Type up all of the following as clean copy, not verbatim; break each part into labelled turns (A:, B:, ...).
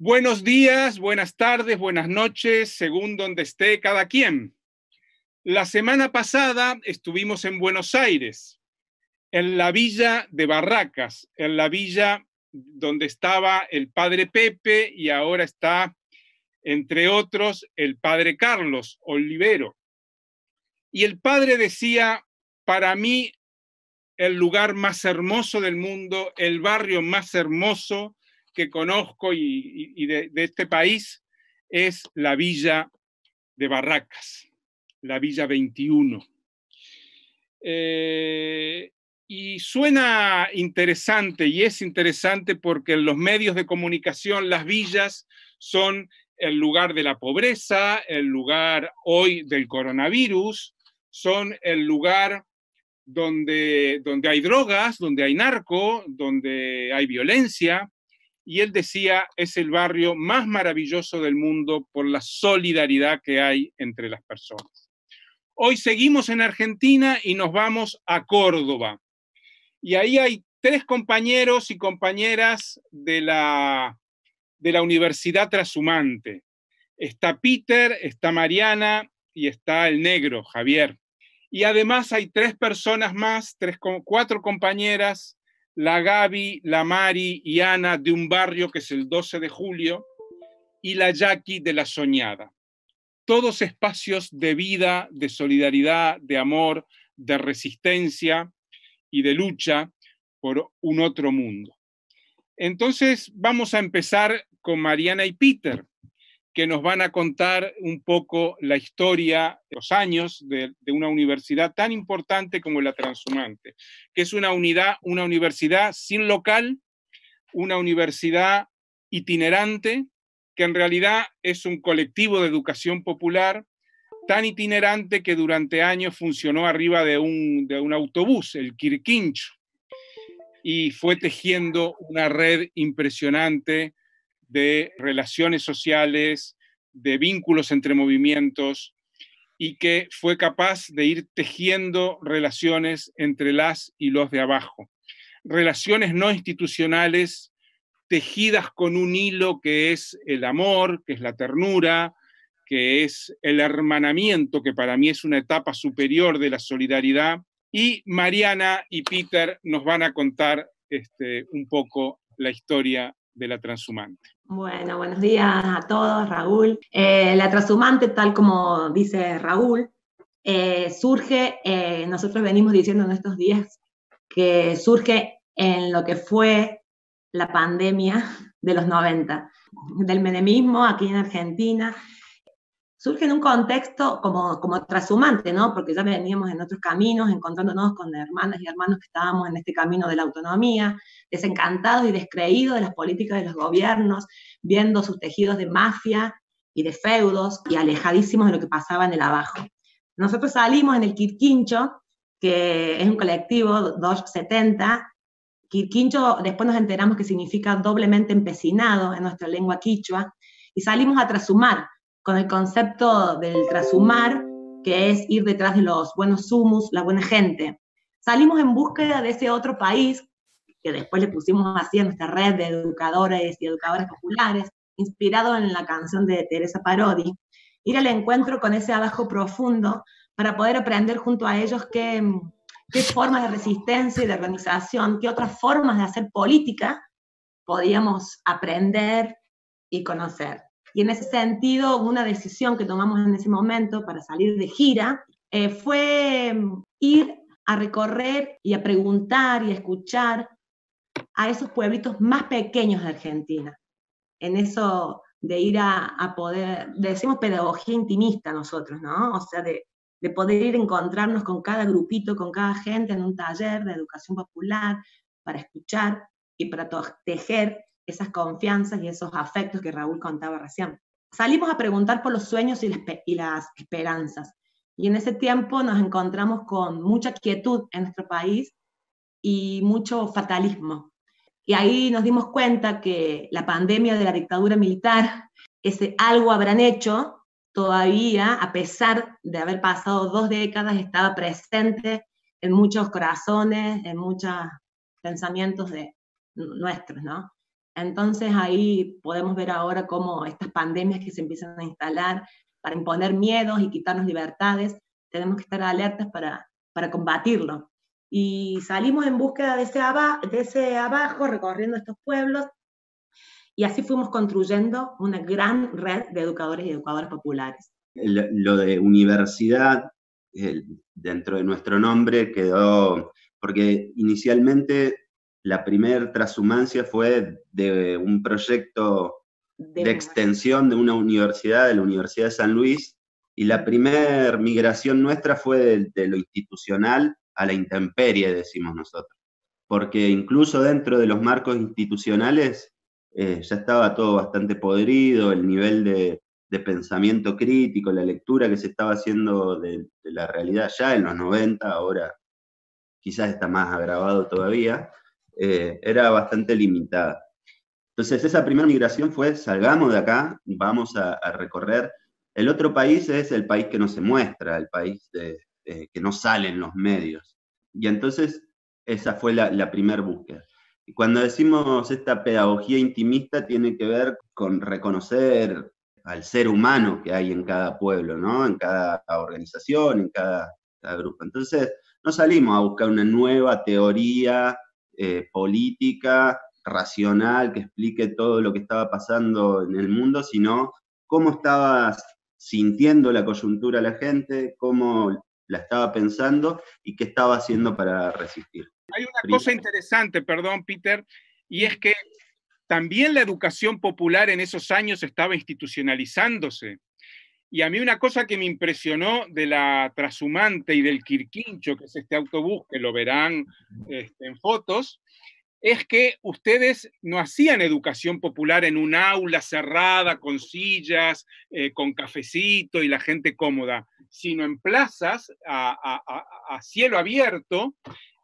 A: Buenos días, buenas tardes, buenas noches, según donde esté cada quien. La semana pasada estuvimos en Buenos Aires, en la villa de Barracas, en la villa donde estaba el padre Pepe y ahora está, entre otros, el padre Carlos Olivero. Y el padre decía, para mí, el lugar más hermoso del mundo, el barrio más hermoso que conozco y de este país es la villa de Barracas, la villa 21. Y suena interesante, y es interesante porque en los medios de comunicación las villas son el lugar de la pobreza, el lugar hoy del coronavirus, son el lugar donde hay drogas, donde hay narco, donde hay violencia, y él decía, es el barrio más maravilloso del mundo por la solidaridad que hay entre las personas. Hoy seguimos en Argentina y nos vamos a Córdoba. Y ahí hay 3 compañeros y compañeras de la Universidad Trashumante. Está Peter, está Mariana y está el negro, Javier. Y además hay 3 personas más, 4 compañeras, la Gaby, la Mari y Ana de un barrio que es el 12 de julio y la Jackie de la Soñada. Todos espacios de vida, de solidaridad, de amor, de resistencia y de lucha por un otro mundo. Entonces vamos a empezar con Mariana y Peter, que nos van a contar un poco la historia, los años de una universidad tan importante como la Trashumante, que es una universidad sin local, una universidad itinerante, que en realidad es un colectivo de educación popular tan itinerante que durante años funcionó arriba de un autobús, el Quirquincho, y fue tejiendo una red impresionante de relaciones sociales, de vínculos entre movimientos, y que fue capaz de ir tejiendo relaciones entre las y los de abajo. Relaciones no institucionales tejidas con un hilo que es el amor, que es la ternura, que es el hermanamiento, que para mí es una etapa superior de la solidaridad. Y Mariana y Peter nos van a contar un poco la historia de la Trashumante.
B: Bueno, buenos días a todos, Raúl. La Trashumante, tal como dice Raúl, surge, nosotros venimos diciendo en estos días que surge en lo que fue la pandemia de los 90, del menemismo aquí en Argentina. Surge en un contexto como trashumante, ¿no? Porque ya veníamos en otros caminos, encontrándonos con hermanas y hermanos que estábamos en este camino de la autonomía, desencantados y descreídos de las políticas de los gobiernos, viendo sus tejidos de mafia y de feudos y alejadísimos de lo que pasaba en el abajo. Nosotros salimos en el Quirquincho, que es un colectivo 270. Quirquincho, después nos enteramos que significa doblemente empecinado en nuestra lengua quichua, y salimos a trashumar, con el concepto del trashumar, que es ir detrás de los buenos humus, la buena gente. Salimos en búsqueda de ese otro país, que después le pusimos así a nuestra red de educadores y educadoras populares, inspirado en la canción de Teresa Parodi, ir al encuentro con ese abajo profundo para poder aprender junto a ellos qué formas de resistencia y de organización, qué otras formas de hacer política podíamos aprender y conocer. Y en ese sentido, una decisión que tomamos en ese momento para salir de gira fue ir a recorrer y a preguntar y a escuchar a esos pueblitos más pequeños de Argentina. En eso de ir a poder, decimos pedagogía intimista nosotros, ¿no? O sea, de poder ir a encontrarnos con cada grupito, con cada gente en un taller de educación popular, para escuchar y para tejer esas confianzas y esos afectos que Raúl contaba recién. Salimos a preguntar por los sueños y las esperanzas. Y en ese tiempo nos encontramos con mucha quietud en nuestro país y mucho fatalismo. Y ahí nos dimos cuenta que la pandemia de la dictadura militar, ese algo habrán hecho, todavía, a pesar de haber pasado 2 décadas, estaba presente en muchos corazones, en muchos pensamientos nuestros, ¿no? Entonces ahí podemos ver ahora cómo estas pandemias que se empiezan a instalar para imponer miedos y quitarnos libertades, tenemos que estar alertas para combatirlo. Y salimos en búsqueda de ese abajo, recorriendo estos pueblos, y así fuimos construyendo una gran red de educadores y educadoras populares.
C: Lo de universidad, dentro de nuestro nombre, quedó, porque inicialmente la primer transhumancia fue de un proyecto de extensión de una universidad, de la Universidad de San Luis, y la primer migración nuestra fue de lo institucional a la intemperie, decimos nosotros. Porque incluso dentro de los marcos institucionales ya estaba todo bastante podrido, el nivel de pensamiento crítico, la lectura que se estaba haciendo de la realidad ya en los 90, ahora quizás está más agravado todavía, era bastante limitada. Entonces esa primera migración fue, salgamos de acá, vamos a recorrer. El otro país es el país que no se muestra, el país que no sale en los medios. Y entonces esa fue la primera búsqueda. Y cuando decimos esta pedagogía intimista tiene que ver con reconocer al ser humano que hay en cada pueblo, ¿no? En cada organización, en cada grupo. Entonces no salimos a buscar una nueva teoría política, racional, que explique todo lo que estaba pasando en el mundo, sino cómo estaba sintiendo la coyuntura la gente, cómo la estaba pensando y qué estaba haciendo para resistir.
A: Hay una cosa interesante, perdón, Peter, y es que también la educación popular en esos años estaba institucionalizándose. Y a mí una cosa que me impresionó de la Trashumante y del Quirquincho, que es este autobús, que lo verán en fotos, es que ustedes no hacían educación popular en un aula cerrada, con sillas, con cafecito y la gente cómoda, sino en plazas a cielo abierto,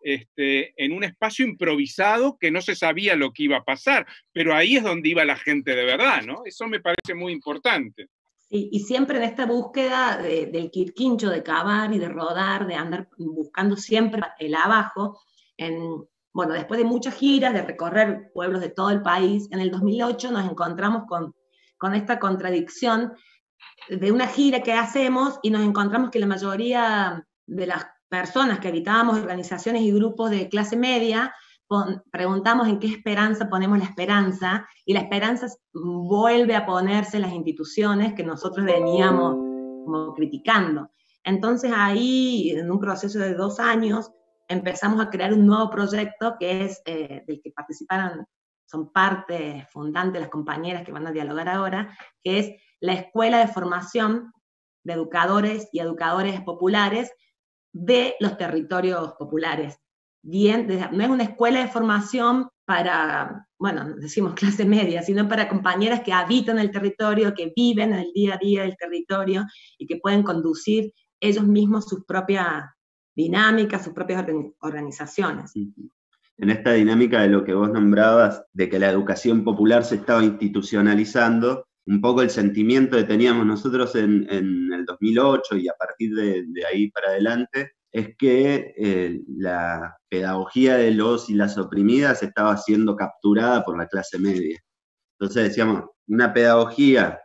A: en un espacio improvisado que no se sabía lo que iba a pasar, pero ahí es donde iba la gente de verdad, ¿no? Eso me parece muy importante.
B: Y siempre en esta búsqueda del Quirquincho, de cavar y de rodar, de andar buscando siempre el abajo, bueno, después de muchas giras, de recorrer pueblos de todo el país, en el 2008 nos encontramos con esta contradicción de una gira que hacemos y nos encontramos que la mayoría de las personas que habitábamos organizaciones y grupos de clase media, preguntamos en qué esperanza ponemos la esperanza, y la esperanza vuelve a ponerse en las instituciones que nosotros veníamos como criticando. Entonces ahí, en un proceso de 2 años, empezamos a crear un nuevo proyecto que es del que participaron, son parte fundante las compañeras que van a dialogar ahora, que es la Escuela de Formación de Educadores y Educadores Populares de los territorios populares. Bien, no es una escuela de formación para, bueno, decimos clase media, sino para compañeras que habitan el territorio, que viven el día a día del territorio y que pueden conducir ellos mismos sus propias dinámicas, sus propias organizaciones.
C: En esta dinámica de lo que vos nombrabas, de que la educación popular se estaba institucionalizando, un poco el sentimiento que teníamos nosotros en el 2008 y a partir de ahí para adelante, es que la pedagogía de los y las oprimidas estaba siendo capturada por la clase media. Entonces decíamos, una pedagogía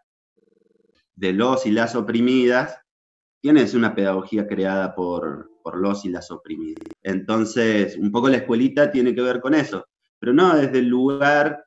C: de los y las oprimidas tiene una pedagogía creada por los y las oprimidas. Entonces, un poco la escuelita tiene que ver con eso, pero no desde el lugar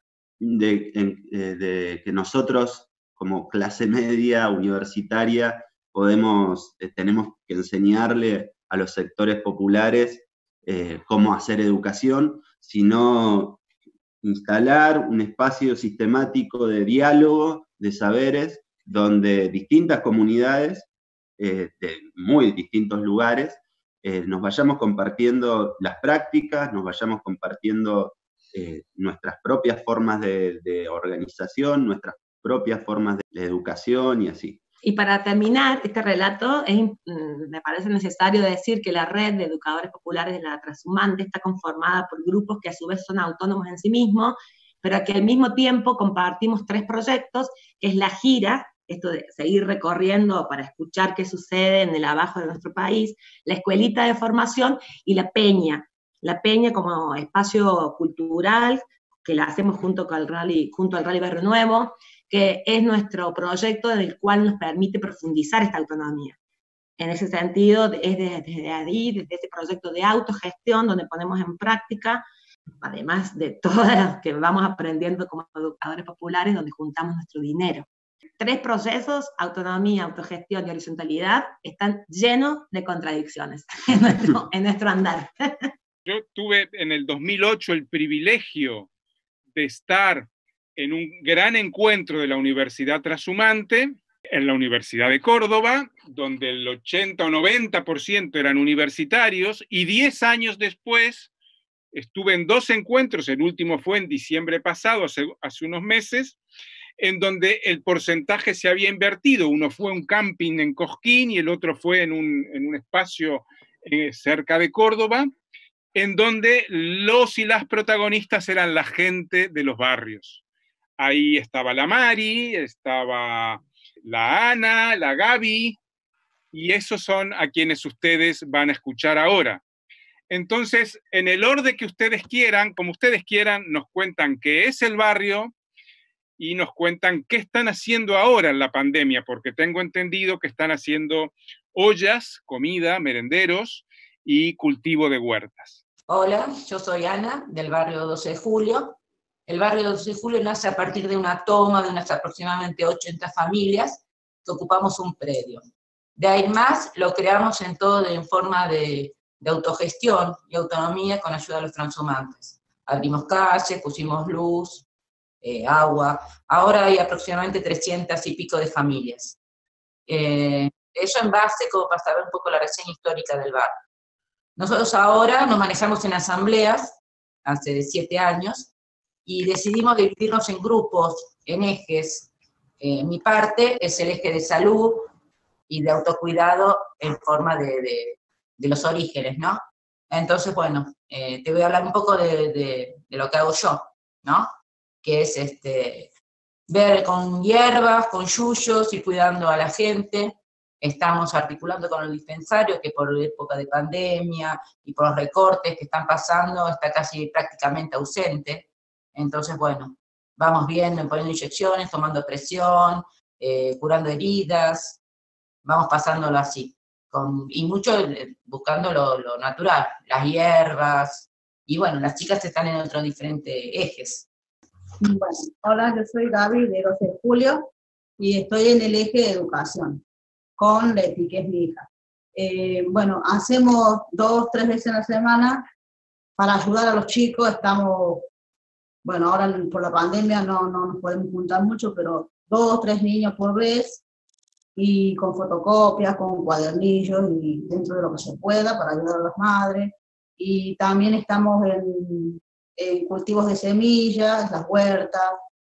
C: de que nosotros, como clase media, universitaria, tenemos que enseñarle a los sectores populares cómo hacer educación, sino instalar un espacio sistemático de diálogo, de saberes, donde distintas comunidades de muy distintos lugares, nos vayamos compartiendo las prácticas, nos vayamos compartiendo nuestras propias formas de organización, nuestras propias formas de educación y así.
B: Y para terminar este relato, me parece necesario decir que la red de educadores populares de la Trashumante está conformada por grupos que a su vez son autónomos en sí mismos, pero que al mismo tiempo compartimos 3 proyectos, que es la gira, esto de seguir recorriendo para escuchar qué sucede en el abajo de nuestro país, la escuelita de formación y la peña como espacio cultural, que la hacemos junto al Rally Barrio Nuevo, que es nuestro proyecto en el cual nos permite profundizar esta autonomía. En ese sentido, es desde ahí, desde ese proyecto de autogestión, donde ponemos en práctica, además de todas las que vamos aprendiendo como educadores populares, donde juntamos nuestro dinero. 3 procesos, autonomía, autogestión y horizontalidad, están llenos de contradicciones en nuestro andar.
A: Yo tuve en el 2008 el privilegio de estar en un gran encuentro de la Universidad Trashumante, en la Universidad de Córdoba, donde el 80 o 90% eran universitarios, y 10 años después estuve en 2 encuentros, el último fue en diciembre pasado, hace unos meses, en donde el porcentaje se había invertido. Uno fue un camping en Cosquín y el otro fue en un espacio cerca de Córdoba, en donde los y las protagonistas eran la gente de los barrios. Ahí estaba la Mari, estaba la Ana, la Gaby, y esos son a quienes ustedes van a escuchar ahora. Entonces, en el orden que ustedes quieran, como ustedes quieran, nos cuentan qué es el barrio y nos cuentan qué están haciendo ahora en la pandemia, porque tengo entendido que están haciendo ollas, comida, merenderos y cultivo de huertas.
D: Hola, yo soy Ana, del barrio 12 de Julio. El barrio 12 de Julio nace a partir de una toma de unas aproximadamente 80 familias que ocupamos un predio. De ahí más lo creamos en forma de autogestión y autonomía con ayuda de los transhumantes. Abrimos calles, pusimos luz, agua. Ahora hay aproximadamente 300 y pico de familias. Eso en base como para saber un poco la reseña histórica del barrio. Nosotros ahora nos manejamos en asambleas, hace 7 años, y decidimos dividirnos en grupos, en ejes. Mi parte es el eje de salud y de autocuidado en forma de los orígenes, ¿no? Entonces, bueno, te voy a hablar un poco de lo que hago yo, ¿no? Que es ver con hierbas, con yuyos, y cuidando a la gente. Estamos articulando con el dispensario, que por época de pandemia y por los recortes que están pasando, está casi prácticamente ausente. Entonces, bueno, vamos viendo, poniendo inyecciones, tomando presión, curando heridas, vamos pasándolo así. Y mucho buscando lo natural, las hierbas, y bueno, las chicas están en otros diferentes ejes.
E: Bueno, hola, yo soy Gaby de 12 de Julio y estoy en el eje de educación con Leti, que es mi hija. Bueno, hacemos 2, 3 veces a la semana para ayudar a los chicos. Estamos, bueno, ahora por la pandemia no nos podemos juntar mucho, pero 2, 3 niños por vez, y con fotocopias, con cuadernillos, y dentro de lo que se pueda para ayudar a las madres. Y también estamos en cultivos de semillas, las huertas,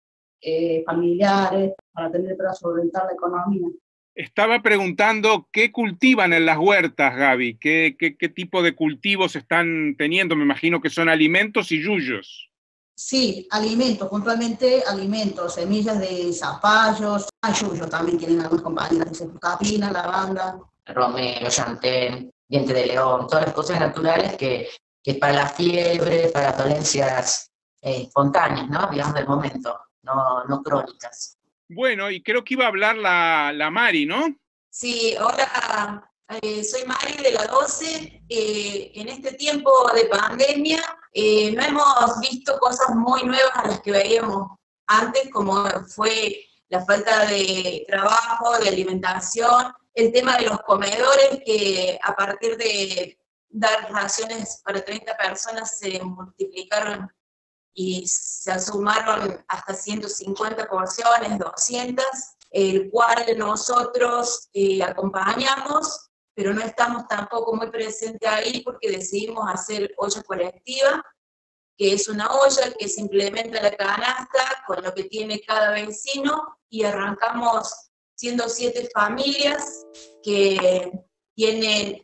E: familiares, para solventar la economía.
A: Estaba preguntando qué cultivan en las huertas, Gaby, qué tipo de cultivos están teniendo. Me imagino que son alimentos y yuyos.
E: Sí, alimentos, puntualmente alimentos, semillas de zapallos, yuyos también tienen algunas compañeras, de capina, lavanda.
D: Romero, llantén, diente de león, todas las cosas naturales que para la fiebre, para las dolencias espontáneas, ¿no? Digamos, del momento, no crónicas.
A: Bueno, y creo que iba a hablar la Mari, ¿no?
D: Sí, hola, soy Mari de la 12. En este tiempo de pandemia no hemos visto cosas muy nuevas a las que veíamos antes, como fue la falta de trabajo, de alimentación, el tema de los comedores, que a partir de dar raciones para 30 personas se multiplicaron y se sumaron hasta 150 porciones, 200, el cual nosotros acompañamos, pero no estamos tampoco muy presentes ahí porque decidimos hacer olla colectiva, que es una olla que se implementa la canasta con lo que tiene cada vecino, y arrancamos siendo 7 familias que tienen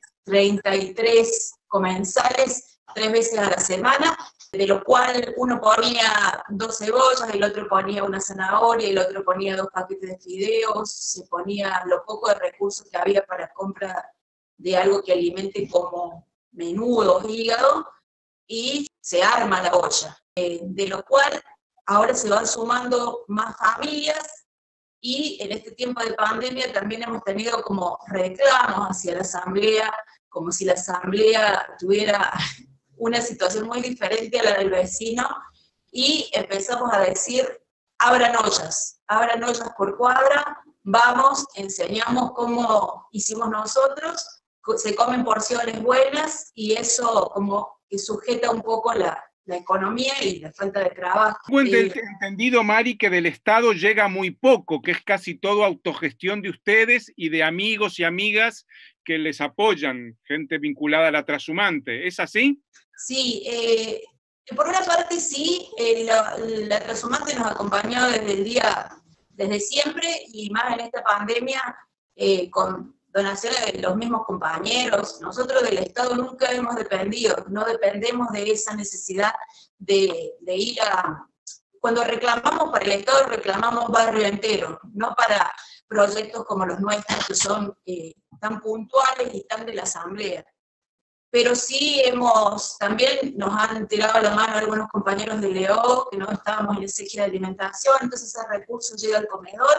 D: 33 comensales 3 veces a la semana, de lo cual uno ponía 2 cebollas, el otro ponía una zanahoria, el otro ponía 2 paquetes de fideos, se ponía lo poco de recursos que había para compra de algo que alimente como menudo, hígado, y se arma la olla, de lo cual ahora se van sumando más familias y en este tiempo de pandemia también hemos tenido como reclamos hacia la asamblea, como si la asamblea tuviera una situación muy diferente a la del vecino, y empezamos a decir, abran ollas por cuadra, vamos, enseñamos cómo hicimos nosotros, se comen porciones buenas y eso como que sujeta un poco la economía y la falta de trabajo.
A: Tengo entendido, Mari, que del Estado llega muy poco, que es casi todo autogestión de ustedes y de amigos y amigas que les apoyan, gente vinculada a la trashumante. ¿Es así?
D: Sí, por una parte sí, la trashumante nos acompañó desde siempre, y más en esta pandemia, con donaciones de los mismos compañeros. Nosotros del Estado nunca hemos dependido, no dependemos de esa necesidad de ir a... Cuando reclamamos para el Estado, reclamamos barrio entero, no para proyectos como los nuestros, que son tan puntuales y tan de la asamblea. Pero sí también nos han tirado la mano algunos compañeros de Leo, que no estábamos en ese eje de alimentación, entonces ese recurso llega al comedor,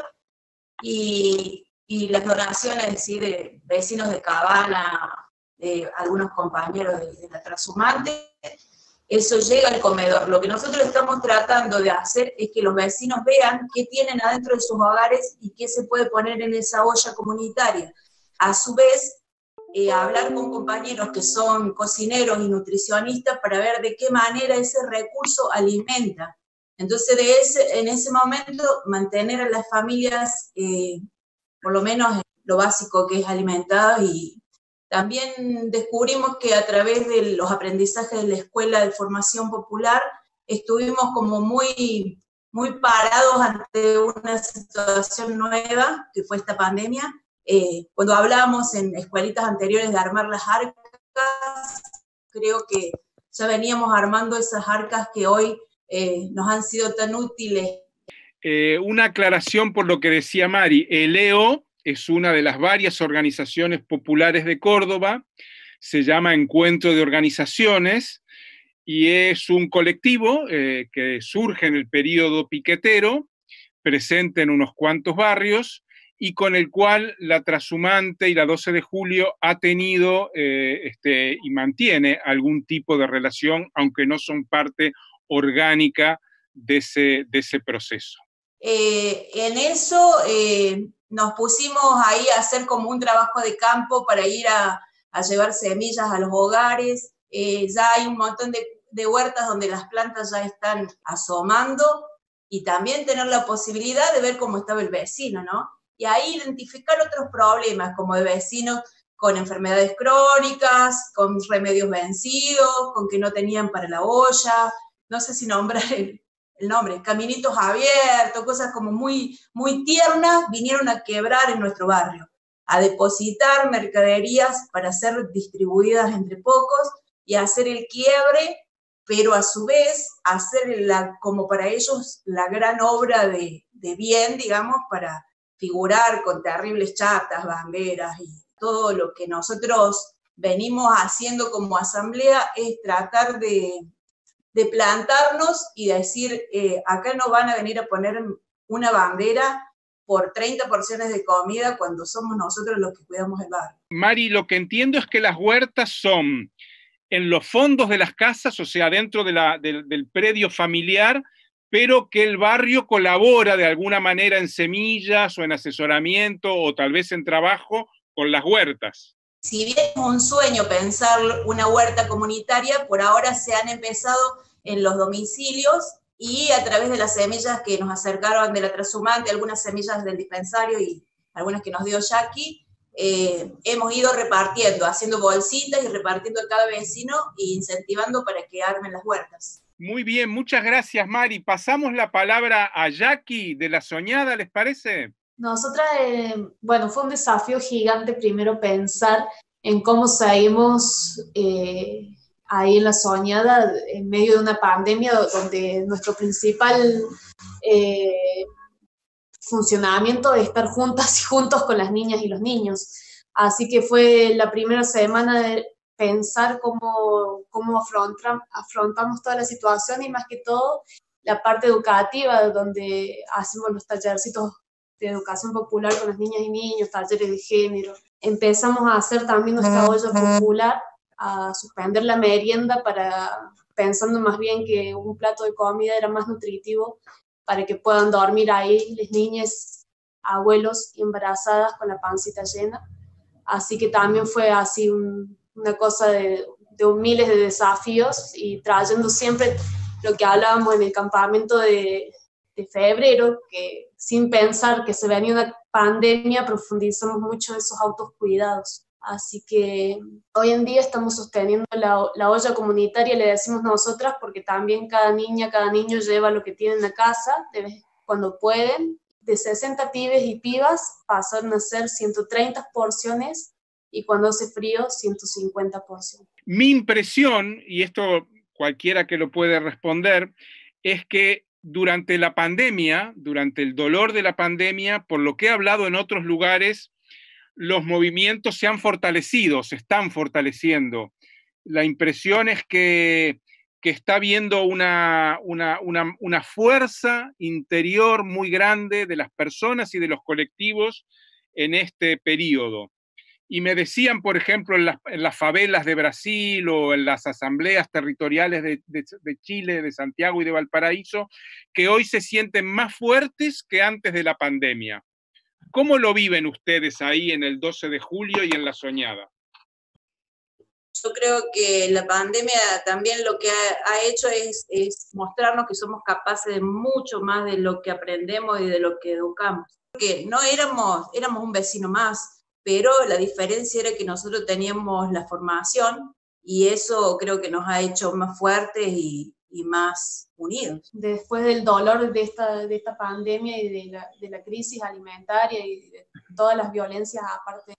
D: y las donaciones ¿sí? de vecinos de Cabana, de algunos compañeros de la trashumante, eso llega al comedor. Lo que nosotros estamos tratando de hacer es que los vecinos vean qué tienen adentro de sus hogares y qué se puede poner en esa olla comunitaria. A su vez, hablar con compañeros que son cocineros y nutricionistas para ver de qué manera ese recurso alimenta. Entonces, en ese momento, mantener a las familias, por lo menos lo básico que es alimentar, y también descubrimos que a través de los aprendizajes de la Escuela de Formación Popular, estuvimos como muy, muy parados ante una situación nueva, que fue esta pandemia. Cuando hablábamos en escuelitas anteriores de armar las arcas, creo que ya veníamos armando esas arcas que hoy nos han sido tan útiles.
A: Una aclaración por lo que decía Mari. ELEO es una de las varias organizaciones populares de Córdoba, se llama Encuentro de Organizaciones, y es un colectivo que surge en el periodo piquetero, presente en unos cuantos barrios, y con el cual la trashumante y la 12 de julio ha tenido y mantiene algún tipo de relación, aunque no son parte orgánica de ese proceso.
D: En eso nos pusimos ahí a hacer como un trabajo de campo para ir a llevar semillas a los hogares. Ya hay un montón de huertas donde las plantas ya están asomando, y también tener la posibilidad de ver cómo estaba el vecino, ¿no? Y ahí identificar otros problemas, como de vecinos con enfermedades crónicas, con remedios vencidos, con que no tenían para la olla, no sé si nombrar el nombre, caminitos abiertos, cosas como muy, muy tiernas, vinieron a quebrar en nuestro barrio, a depositar mercaderías para ser distribuidas entre pocos y a hacer el quiebre, pero a su vez hacer como para ellos la gran obra de bien, digamos, para figurar con terribles chatas, banderas, y todo lo que nosotros venimos haciendo como asamblea es tratar de plantarnos y decir, acá no van a venir a poner una bandera por 30 porciones de comida cuando somos nosotros los que cuidamos el barrio.
A: Mari, lo que entiendo es que las huertas son en los fondos de las casas, o sea, dentro del predio familiar, pero que el barrio colabora de alguna manera en semillas o en asesoramiento o tal vez en trabajo con las huertas.
D: Si bien es un sueño pensar una huerta comunitaria, por ahora se han empezado en los domicilios y a través de las semillas que nos acercaron de la trashumante, algunas semillas del dispensario y algunas que nos dio Jackie, hemos ido repartiendo, haciendo bolsitas y repartiendo a cada vecino e incentivando para que armen las huertas.
A: Muy bien, muchas gracias, Mari. Pasamos la palabra a Jackie de La Soñada, ¿les parece?
F: Nosotras, bueno, fue un desafío gigante primero pensar en cómo seguimos ahí en La Soñada en medio de una pandemia donde nuestro principal funcionamiento es estar juntas y juntos con las niñas y los niños. Así que fue la primera semana pensar cómo afrontamos toda la situación, y más que todo la parte educativa, donde hacemos los tallercitos de educación popular con las niñas y niños, talleres de género. Empezamos a hacer también nuestra olla popular, a suspender la merienda, pensando más bien que un plato de comida era más nutritivo para que puedan dormir ahí las niñas, abuelos y embarazadas con la pancita llena. Así que también fue así una cosa de miles de desafíos, y trayendo siempre lo que hablábamos en el campamento de febrero, que sin pensar que se venía una pandemia, profundizamos mucho en esos autocuidados. Así que hoy en día estamos sosteniendo la olla comunitaria, le decimos nosotras, porque también cada niña, cada niño lleva lo que tienen a casa, cuando pueden. De 60 pibes y pibas pasaron a ser 130 porciones, y cuando hace frío, 150 porciones.
A: Mi impresión, y esto cualquiera que lo puede responder, es que durante la pandemia, durante el dolor de la pandemia, por lo que he hablado en otros lugares, los movimientos se han fortalecido, se están fortaleciendo. La impresión es que está habiendo una fuerza interior muy grande de las personas y de los colectivos en este periodo. Y me decían, por ejemplo, en las favelas de Brasil o en las asambleas territoriales de Chile, de Santiago y de Valparaíso, que hoy se sienten más fuertes que antes de la pandemia. ¿Cómo lo viven ustedes ahí en el 12 de julio y en La Soñada?
D: Yo creo que la pandemia también lo que ha hecho es mostrarnos que somos capaces de mucho más de lo que aprendemos y de lo que educamos. Porque no éramos un vecino más, pero la diferencia era que nosotros teníamos la formación, y eso creo que nos ha hecho más fuertes y más unidos.
F: Después del dolor de esta pandemia y de la crisis alimentaria y de todas las violencias aparte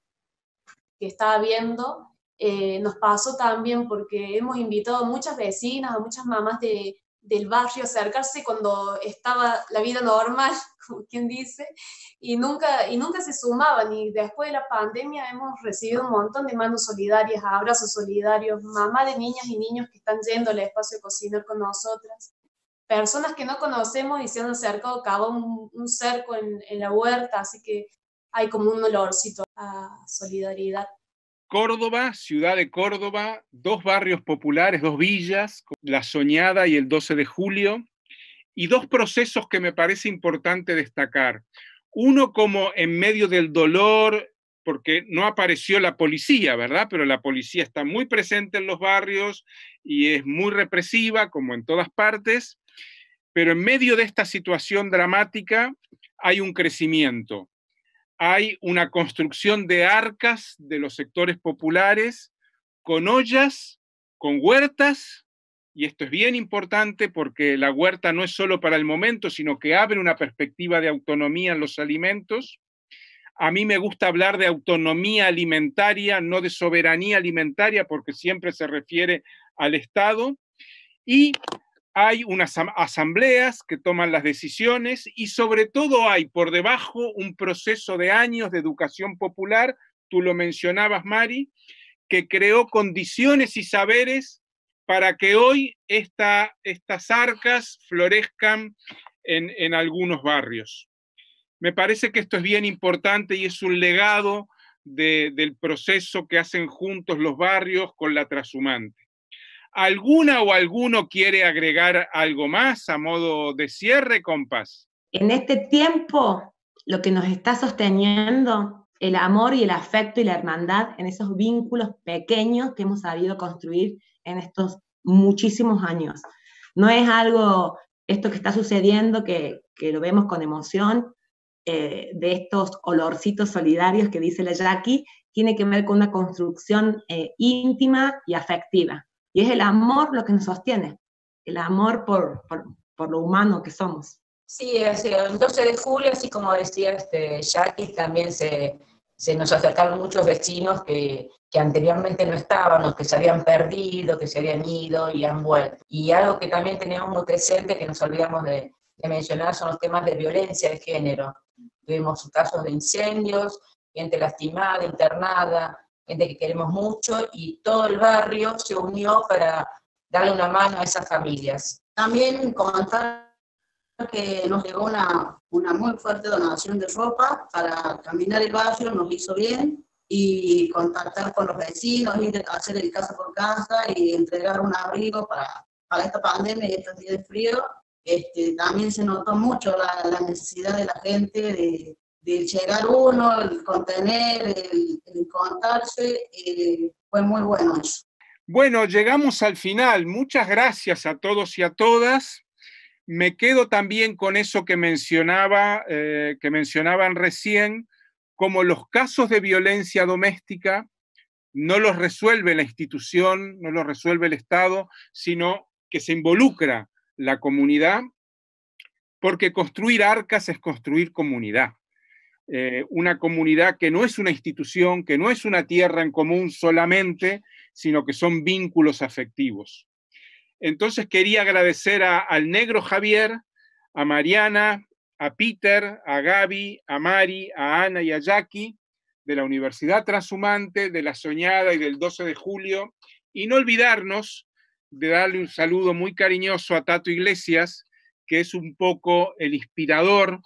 F: que está habiendo, nos pasó también porque hemos invitado a muchas vecinas, a muchas mamás del barrio a acercarse cuando estaba la vida normal, como quien dice, y nunca se sumaban. Y después de la pandemia hemos recibido un montón de manos solidarias, abrazos solidarios, mamás de niñas y niños que están yendo al espacio Cocinar con nosotras, personas que no conocemos y se han acercado, cavado un cerco en la huerta, así que hay como un olorcito a solidaridad.
A: Córdoba, ciudad de Córdoba, 2 barrios populares, 2 villas, La Soñada y el 12 de julio, y 2 procesos que me parece importante destacar. Uno, como en medio del dolor, porque no apareció la policía, ¿verdad? Pero la policía está muy presente en los barrios y es muy represiva, como en todas partes, pero en medio de esta situación dramática hay un crecimiento. Hay una construcción de arcas de los sectores populares con ollas, con huertas, y esto es bien importante porque la huerta no es solo para el momento, sino que abre una perspectiva de autonomía en los alimentos. A mí me gusta hablar de autonomía alimentaria, no de soberanía alimentaria, porque siempre se refiere al Estado. Y hay unas asambleas que toman las decisiones, y sobre todo hay por debajo un proceso de años de educación popular, tú lo mencionabas, Mari, que creó condiciones y saberes para que hoy estas arcas florezcan en algunos barrios. Me parece que esto es bien importante y es un legado del proceso que hacen juntos los barrios con la trashumante. ¿Alguna o alguno quiere agregar algo más a modo de cierre, compas?
B: En este tiempo, lo que nos está sosteniendo, el amor y el afecto y la hermandad en esos vínculos pequeños que hemos sabido construir en estos muchísimos años. No es algo, esto que está sucediendo, que lo vemos con emoción, de estos olorcitos solidarios que dice la Jackie, tiene que ver con una construcción íntima y afectiva. Y es el amor lo que nos sostiene, el amor por lo humano que somos.
D: Sí, el 12 de julio, así como decía Jackie, también se nos acercaron muchos vecinos que anteriormente no estaban, o que se habían perdido, que se habían ido y han vuelto. Y algo que también tenemos muy presente, que nos olvidamos de mencionar, son los temas de violencia de género. Tuvimos casos de incendios, gente lastimada, internada, gente que queremos mucho, y todo el barrio se unió para darle una mano a esas familias.
E: También comentar que nos llegó una muy fuerte donación de ropa para caminar el barrio, nos hizo bien, y contactar con los vecinos, ir a hacer el casa por casa y entregar un abrigo para esta pandemia y estos días de frío. También se notó mucho la necesidad de la gente de llegar uno, el contener, el contarse, fue muy bueno eso.
A: Bueno, llegamos al final. Muchas gracias a todos y a todas. Me quedo también con eso que mencionaban recién, como los casos de violencia doméstica no los resuelve la institución, no los resuelve el Estado, sino que se involucra la comunidad, porque construir Arcas es construir comunidad. Una comunidad que no es una institución, que no es una tierra en común solamente, sino que son vínculos afectivos. Entonces quería agradecer al negro Javier, a Mariana, a Peter, a Gaby, a Mari, a Ana y a Jackie, de la Universidad Transhumante, de La Soñada y del 12 de julio, y no olvidarnos de darle un saludo muy cariñoso a Tato Iglesias, que es un poco el inspirador,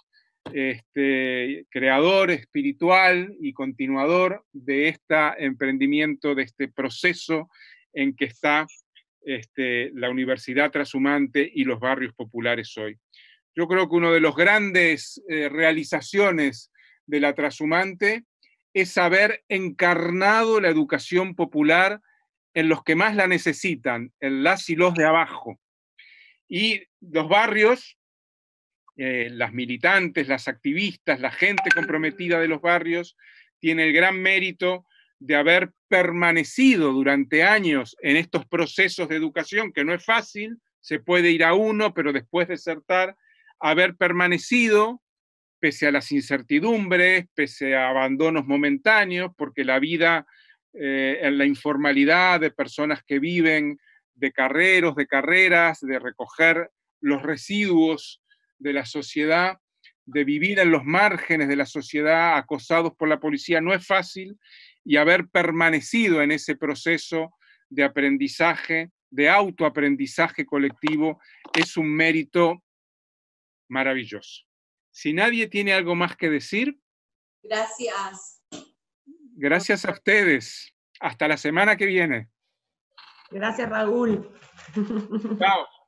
A: creador espiritual y continuador de este emprendimiento, de este proceso en que está la Universidad Transhumante y los barrios populares hoy. Yo creo que una de las grandes realizaciones de la Transhumante es haber encarnado la educación popular en los que más la necesitan, en las y los de abajo. Y los barrios, las militantes, las activistas, la gente comprometida de los barrios, tiene el gran mérito de haber permanecido durante años en estos procesos de educación, que no es fácil, se puede ir a uno, pero después desertar, haber permanecido pese a las incertidumbres, pese a abandonos momentáneos, porque la vida en la informalidad de personas que viven de carreros, de carreras, de recoger los residuos de la sociedad, de vivir en los márgenes de la sociedad acosados por la policía, no es fácil, y haber permanecido en ese proceso de aprendizaje, de autoaprendizaje colectivo, es un mérito maravilloso. Si nadie tiene algo más que decir.
F: Gracias.
A: Gracias a ustedes. Hasta la semana que viene.
B: Gracias, Raúl.
A: Chao.